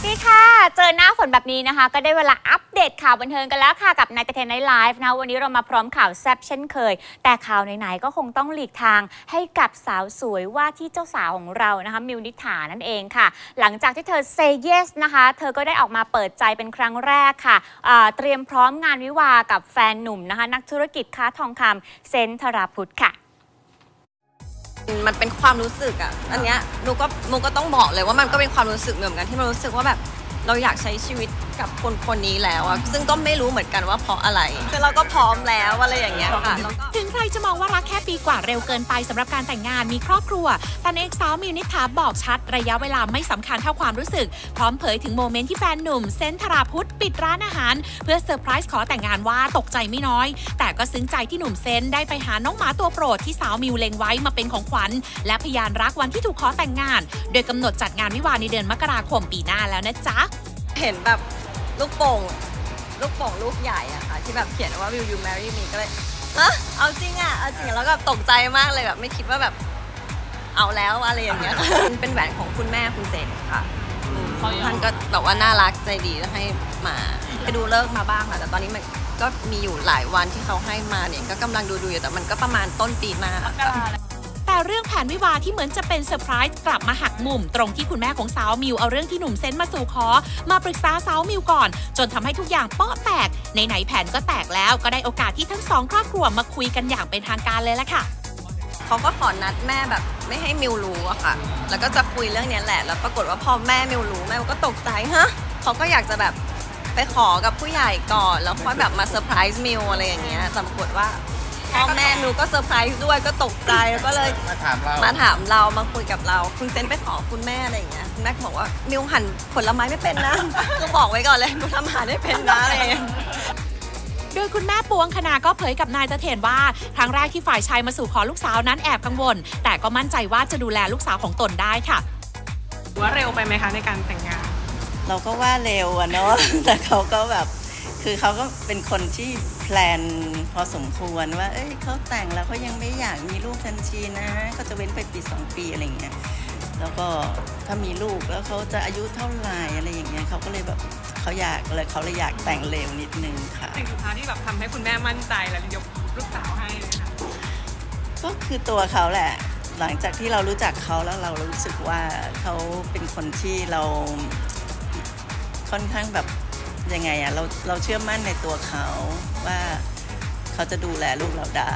ดีค่ะเจอหน้าฝนแบบนี้นะคะก็ได้เวลาอัปเดตข่าวบันเทิงกันแล้วค่ะกับนายเทนไนท์ไลฟ์นะวันนี้เรามาพร้อมข่าวแซ่บเช่นเคยแต่ข่าวไหนๆก็คงต้องหลีกทางให้กับสาวสวยว่าที่เจ้าสาวของเรานะคะมิวนิษฐานั่นเองค่ะหลังจากที่เธอ say yes นะคะเธอก็ได้ออกมาเปิดใจเป็นครั้งแรกค่ะเตรียมพร้อมงานวิวากับแฟนหนุ่มนะคะนักธุรกิจค้าทองคำเซนธราพุทธค่ะมันเป็นความรู้สึกอ่ะอันเนี้ยมูก็ต้องบอกเลยว่ามันก็เป็นความรู้สึกเหมือนกันที่มันรู้สึกว่าแบบเราอยากใช้ชีวิตกับคนนี้แล้วอ่ะซึ่งก็ไม่รู้เหมือนกันว่าเพราะอะไรคือเราก็พร้อมแล้วอะไรอย่างเงี้ยค่ะถึงใครจะมองว่ารักแค่ปีกว่าเร็วเกินไปสำหรับการแต่งงานมีครอบครัวแต่เอกสาวมิวนิษฐาบอกชัดระยะเวลาไม่สำคัญเท่าความรู้สึกพร้อมเผยถึงโมเมนต์ที่แฟนหนุ่มเซนธราพุทธปิดร้านอาหารเพื่อเซอร์ไพรส์ขอแต่งงานว่าตกใจไม่น้อยแต่ก็ซึ้งใจที่หนุ่มเซนได้ไปหาน้องหมาตัวโปรดที่สาวมิวเล็งไว้มาเป็นของขวัญและพยานรักวันที่ถูกขอแต่งงานโดยกำหนดจัดงานวิวาห์ในเดือนมกราคมปีหน้าแล้วนะจ๊ะเห็นแบบลูกโป่งลูกใหญ่อะค่ะที่แบบเขียนว่า Will you marry me ก็เลยเอาจริงอะแล้วก็ตกใจมากเลยแบบไม่คิดว่าแบบเอาแล้วอะไรอย่างเงี้ยเป็นแหวนของคุณแม่คุณเซนค่ะท่านก็แบบว่าน่ารักใจดีให้มาไปดูเลิกมาบ้างค่ะแต่ตอนนี้มันก็มีอยู่หลายวันที่เขาให้มาเนี่ยก็กำลังดูอยู่แต่มันก็ประมาณต้นปีหน้าแต่เรื่องแผนวิวาที่เหมือนจะเป็นเซอร์ไพรส์กลับมาหักมุมตรงที่คุณแม่ของสาวมิวเอาเรื่องที่หนุ่มเซนมาสู่ขอมาปรึกษาสาวมิวก่อนจนทำให้ทุกอย่างเปาะแตกไหนแผนก็แตกแล้วก็ได้โอกาสที่ทั้งสองครอบครัวมาคุยกันอย่างเป็นทางการเลยละค่ะเขาก็ขอนัดแม่แบบไม่ให้มิวรู้อะค่ะแล้วก็จะคุยเรื่องนี้แหละแล้วปรากฏว่าพอแม่มิวรู้แม่ก็ตกใจฮะเขาก็อยากจะแบบไปขอกับผู้ใหญ่ก่อนแล้วค่อยแบบมาเซอร์ไพรส์มิวอะไรอย่างเงี้ยแต่ปรากฏว่าพ่อแม่มิวก็เซอร์ไพรส์ด้วยก็ตกใจแล้วก็เลยมาถามเรามาคุยกับเราคุณเซนไปขอคุณแม่อะไรอย่างเงี้ยคุณแม่บอกว่ามิวหั่นผลไม้ไม่เป็นนะก็บอกไว้ก่อนเลยมิวทำอาหารไม่เป็นนะอะไรอย่างเงี้ยโดยคุณแม่ปวงคณาก็เผยกับนายตะเถนว่าครั้งแรกที่ฝ่ายชายมาสู่ขอลูกสาวนั้นแอบกังวลแต่ก็มั่นใจว่าจะดูแลลูกสาวของตนได้ค่ะว่าเร็วไปไหมคะในการแต่งงานเราก็ว่าเร็วอะเนาะแต่เขาก็แบบคือเขาก็เป็นคนที่แพลนพอสมควรว่าเขาแต่งแล้วเขายังไม่อยากมีลูกทันทีนะเขาจะเว้นไปปี2 ปีอะไรอย่างเงี้ยแล้วก็ถ้ามีลูกแล้วเขาจะอายุเท่าไหร่อะไรอย่างเงี้ยเขาก็เลยแบบเขาเลยอยากแต่งเร็วนิดนึงค่ะสิ่งสุดท้ายที่แบบทำให้คุณแม่มั่นใจและยกลูกสาวให้เลยค่ะก็คือตัวเขาแหละหลังจากที่เรารู้จักเขาแล้วเรารู้สึกว่าเขาเป็นคนที่เราค่อนข้างแบบยังไงอะเราเชื่อมั่นในตัวเขาว่าเขาจะดูแลลูกเราได้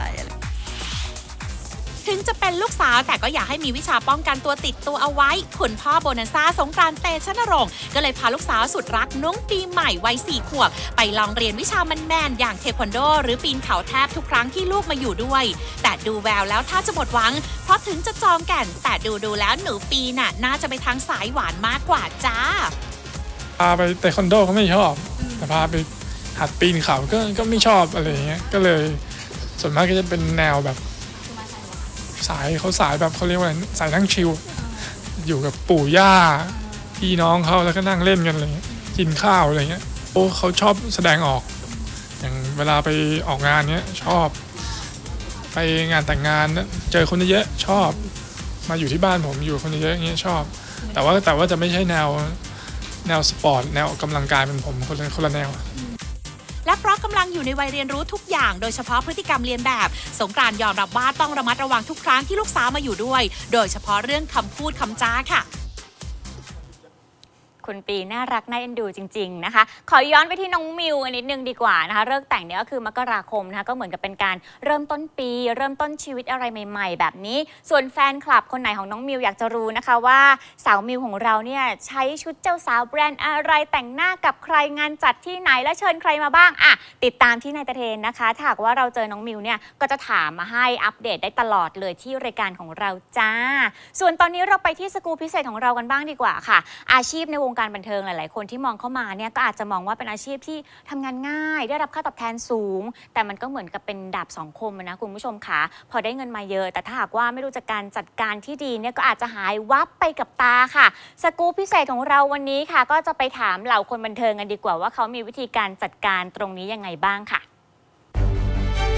ถึงจะเป็นลูกสาวแต่ก็อยากให้มีวิชาป้องกันตัวติดตัวเอาไว้คุณพ่อโบนัสซ่าสงกรานต์เตชะนรงค์ก็เลยพาลูกสาวสุดรักน้องปีใหม่วัย4 ขวบไปลองเรียนวิชาแมนๆอย่างเทควันโดหรือปีนเขาแทบทุกครั้งที่ลูกมาอยู่ด้วยแต่ดูแววแล้วถ้าจะหมดหวังเพราะถึงจะจอมแก่นแต่ดูแล้วหนูปีน่าจะไปทางสายหวานมากกว่าจ้าพาไปเทควันโดเขาไม่ชอบแต่พาไปหัดปีนเขาก็ไม่ชอบอะไรเงี้ยก็เลยส่วนมากก็จะเป็นแนวแบบสายแบบเขาเรียกว่าสายนั่งชิลอยู่กับปู่ย่าพี่น้องเขาแล้วก็นั่งเล่นกันอะไรเงี้ยกินข้าวอะไรเงี้ยเขาชอบแสดงออกอย่างเวลาไปออกงานเนี้ยชอบไปงานแต่งงานเจอคนเยอะชอบมาอยู่ที่บ้านผมอยู่คนเยอะอย่างเงี้ยชอบแต่ว่าจะไม่ใช่แนวสปอร์ตแนวกำลังกายเป็นผมคนละแนวและเพราะกำลังอยู่ในวัยเรียนรู้ทุกอย่างโดยเฉพาะพฤติกรรมเรียนแบบสงกรานต์ยอมรับว่าต้องระมัดระวังทุกครั้งที่ลูกสาวมาอยู่ด้วยโดยเฉพาะเรื่องคำพูดคำจาค่ะคุณปีน่ารักน่าเอ็นดูจริงๆนะคะขอย้อนไปที่น้องมิวนิดนึงดีกว่านะคะเลิกแต่งเนี่ยก็คือมกราคมนะคะก็เหมือนกับเป็นการเริ่มต้นปีเริ่มต้นชีวิตอะไรใหม่ๆแบบนี้ส่วนแฟนคลับคนไหนของน้องมิวอยากจะรู้นะคะว่าสาวมิวของเราเนี่ยใช้ชุดเจ้าสาวแบรนด์อะไรแต่งหน้ากับใครงานจัดที่ไหนและเชิญใครมาบ้างติดตามที่นายตะเทนนะคะถ้าหากว่าเราเจอน้องมิวเนี่ยก็จะถามมาให้อัปเดตได้ตลอดเลยที่รายการของเราจ้าส่วนตอนนี้เราไปที่สกู๊ปพิเศษของเรากันบ้างดีกว่าค่ะอาชีพในวงการบันเทิงหลายๆคนที่มองเข้ามาเนี่ยก็อาจจะมองว่าเป็นอาชีพที่ทำงานง่ายได้รับค่าตอบแทนสูงแต่มันก็เหมือนกับเป็นดาบ2 คมนะคุณผู้ชมค่ะพอได้เงินมาเยอะแต่ถ้าหากว่าไม่รู้จักการจัดการที่ดีเนี่ยก็อาจจะหายวับไปกับตาค่ะสกู๊ปพิเศษของเราวันนี้ค่ะก็จะไปถามเหล่าคนบันเทิงกันดีกว่าว่าเขามีวิธีการจัดการตรงนี้ยังไงบ้างค่ะ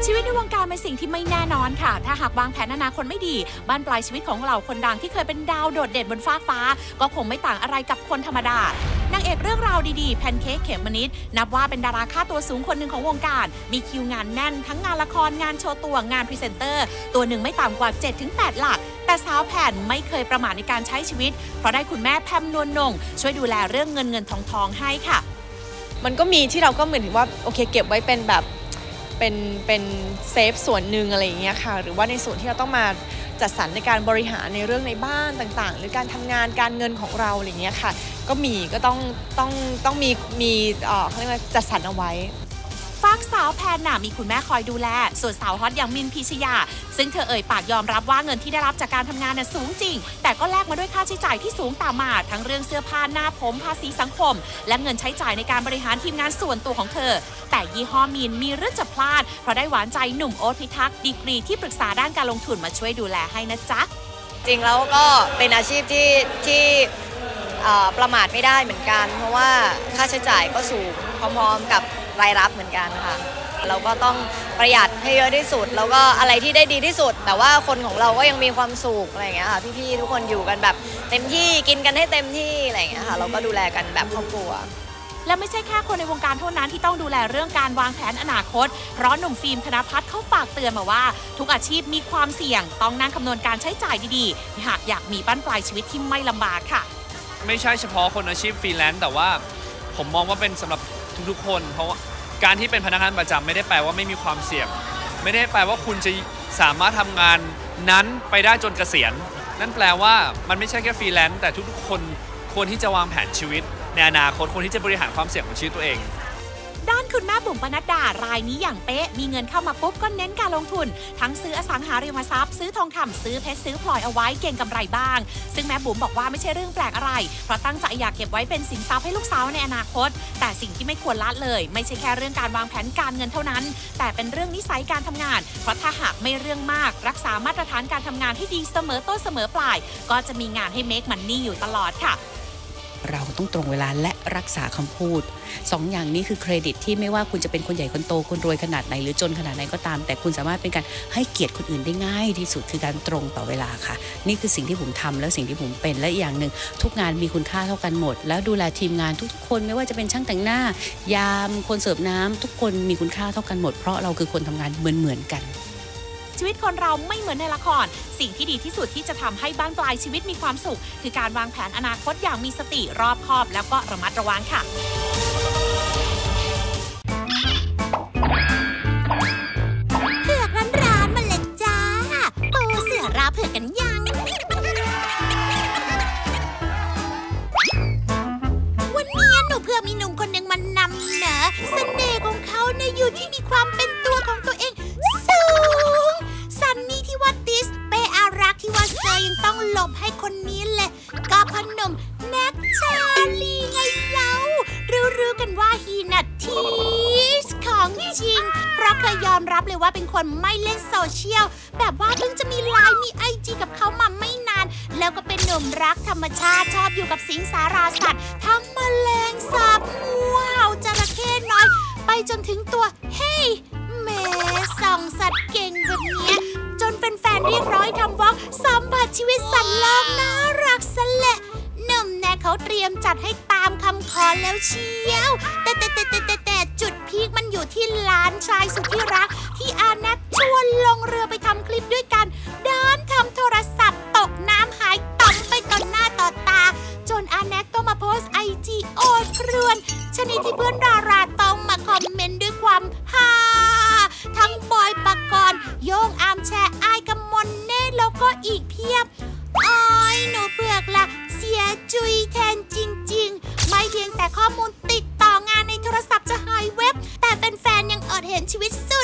ชีวิตในวงการเป็นสิ่งที่ไม่แน่นอนค่ะถ้าหากวางแผนอนาคตไม่ดีบ้านปลายชีวิตของเหล่าคนดังที่เคยเป็นดาวโดดเด่นบนฟากฟ้าก็คงไม่ต่างอะไรกับคนธรรมดานางเอกเรื่องราวดีๆแพนเค้กเขมมนิดนับว่าเป็นดาราค่าตัวสูงคนหนึ่งของวงการมีคิวงานแน่นทั้งงานละครงานโชว์ตัวงานพรีเซนเตอร์ตัวหนึ่งไม่ต่ำกว่า 7-8 หลักแต่สาวแผ่นไม่เคยประมาทในการใช้ชีวิตเพราะได้คุณแม่แพมนวลนงช่วยดูแลเรื่องเงินทองให้ค่ะมันก็มีที่เราก็เหมือนว่าโอเคเก็บไว้เป็นแบบเป็นเซฟส่วนหนึ่งอะไรอย่างเงี้ยค่ะหรือว่าในส่วนที่เราต้องมาจัดสรรในการบริหารในเรื่องในบ้านต่างๆหรือการทำงานการเงินของเราอะไรอย่างเงี้ยค่ะก็ต้องมีเขาเรียกว่าจัดสรรเอาไว้ฝากสาวแพนน่ะมีคุณแม่คอยดูแลส่วนสาวฮอตอย่างมินพิชยาซึ่งเธอเอ่ยปากยอมรับว่าเงินที่ได้รับจากการทำงานน่ะสูงจริงแต่ก็แลกมาด้วยค่าใช้จ่ายที่สูงตามมาทั้งเรื่องเสื้อผ้าหน้าผมภาษีสังคมและเงินใช้จ่ายในการบริหารทีมงานส่วนตัวของเธอแต่ยี่ห้อมินมีเรื่องจะพลาดเพราะได้หวานใจหนุ่มโอ๊ตพิทักษ์ดีกรีที่ปรึกษาด้านการลงทุนมาช่วยดูแลให้นะจ๊ะจริงแล้วก็เป็นอาชีพที่ประมาทไม่ได้เหมือนกันเพราะว่าค่าใช้จ่ายก็สูงพร้อมๆกับรายรับเหมือนกันค่ะเราก็ต้องประหยัดให้เยอะที่สุดแล้วก็อะไรที่ได้ดีที่สุดแต่ว่าคนของเราก็ยังมีความสุขอะไรอย่างเงี้ยค่ะพี่ๆทุกคนอยู่กันแบบเต็มที่กินกันให้เต็มที่อะไรอย่างเงี้ยค่ะเราก็ดูแลกันแบบครอบครัวและไม่ใช่แค่คนในวงการเท่านั้นที่ต้องดูแลเรื่องการวางแผนอนาคตเพราะหนุ่มฟิล์มธนภัทรเขาฝากเตือนมาว่าทุกอาชีพมีความเสี่ยงต้องนั่งคำนวณการใช้จ่ายดีๆหากอยากมีบั้นปลายชีวิตที่ไม่ลำบากค่ะไม่ใช่เฉพาะคนอาชีพฟรีแลนซ์แต่ว่าผมมองว่าเป็นสำหรับทุกๆคนเพราะว่าการที่เป็นพนักงานประจำไม่ได้แปลว่าไม่มีความเสี่ยงไม่ได้แปลว่าคุณจะสามารถทำงานนั้นไปได้จนเกษียณนั่นแปลว่ามันไม่ใช่แค่ฟรีแลนซ์แต่ทุกๆคนควรที่จะวางแผนชีวิตในอนาคตควรที่จะบริหารความเสี่ยงของชีวิตตัวเองด้านคุณแม่บุ๋มปนัดดารายนี้อย่างเป๊ะมีเงินเข้ามาปุ๊บก็เน้นการลงทุนทั้งซื้ออสังหาริมทรัพย์ซื้อทองคำซื้อเพชรซื้อพลอยเอาไว้เก่งกำไรบ้างซึ่งแม่บุ๋มบอกว่าไม่ใช่เรื่องแปลกอะไรเพราะตั้งใจอยากเก็บไว้เป็นสินทรัพย์ให้ลูกสาวในอนาคตแต่สิ่งที่ไม่ควรละเลยไม่ใช่แค่เรื่องการวางแผนการเงินเท่านั้นแต่เป็นเรื่องนิสัยการทำงานเพราะถ้าหากไม่เรื่องมากรักษามาตรฐานการทำงานให้ดีเสมอต้นเสมอปลายก็จะมีงานให้เมคมันนี่อยู่ตลอดค่ะเราต้องตรงเวลาและรักษาคำพูด2 อย่างนี้คือเครดิตที่ไม่ว่าคุณจะเป็นคนใหญ่คนโตคนรวยขนาดไหนหรือจนขนาดไหนก็ตามแต่คุณสามารถเป็นการให้เกียรติคนอื่นได้ง่ายที่สุดคือการตรงต่อเวลาค่ะนี่คือสิ่งที่ผมทำและสิ่งที่ผมเป็นและอย่างหนึ่งทุกงานมีคุณค่าเท่ากันหมดแล้วดูแลทีมงานทุกคนไม่ว่าจะเป็นช่างแต่งหน้ายามคนเสิร์ฟน้ำทุกคนมีคุณค่าเท่ากันหมดเพราะเราคือคนทำงานเหมือนกันชีวิตคนเราไม่เหมือนในละครสิ่งที่ดีที่สุดที่จะทำให้บ้านปลายชีวิตมีความสุขคือการวางแผนอนาคตอย่างมีสติรอบคอบแล้วก็ระมัดระวังค่ะเผือกร้อนๆมาเลยจ้าปูเสือราเผือกกันยังวันนี้หนูเพื่อมีหนุ่มคนหนึ่งมานำเหนอเสน่ห์ของเขาในอยู่ที่มีความเป็นตัวของตัวเองสูงซันนี่ที่ว่าติสเปอารักที่ว่าเซอร์ยังต้องหลบให้คนนี้แหละก็พนมแน็กชาลีไงเล่ารู้กันว่าฮีน่ะทีสของจริงเพราะเคยยอมรับเลยว่าเป็นคนไม่เล่นโซเชียลแบบว่าเพิ่งจะมีไลน์มีIGกับเขามาไม่นานแล้วก็เป็นหนุ่มรักธรรมชาติชอบอยู่กับสิงสาราสัตว์ทั้งแมลงสาบว้าวจระเข้น้อยไปจนถึงตัวเฮ้ยแม่ส่องสัตว์เก่งแบบเนี้ยจนแฟนๆเรียกร้องทำวอล์กสัมผัสชีวิตสัตว์โลกน่ารักซะแหละหนุ่มแน็กเขาเตรียมจัดให้ตามคำขอแล้วเชียวแต่จุดพีคมันอยู่ที่หลานชายสุดที่รักที่อาแน็กชวนลงเรือไปทำคลิปด้วยกันด้านทำโทรศัพท์ตกน้ำหายต่อมไปต่อหน้าต่อตาจนอาแน็กต้องมาโพสต์IGโอดครวญชนิดที่เพื่อนดาราต้องมาคอมเมนต์ด้วยความฮาทั้งบอยปกรณ์โย่งอาร์มแชร์อายกำมลเนตแล้วก็อีกเพียบอ้อยหนูเผือกละเสียจุยแทนจริงๆไม่เพียงแต่ข้อมูลติดต่องานในโทรศัพท์จะหายเว็บแต่แฟนๆยังอดเห็นชีวิตสุ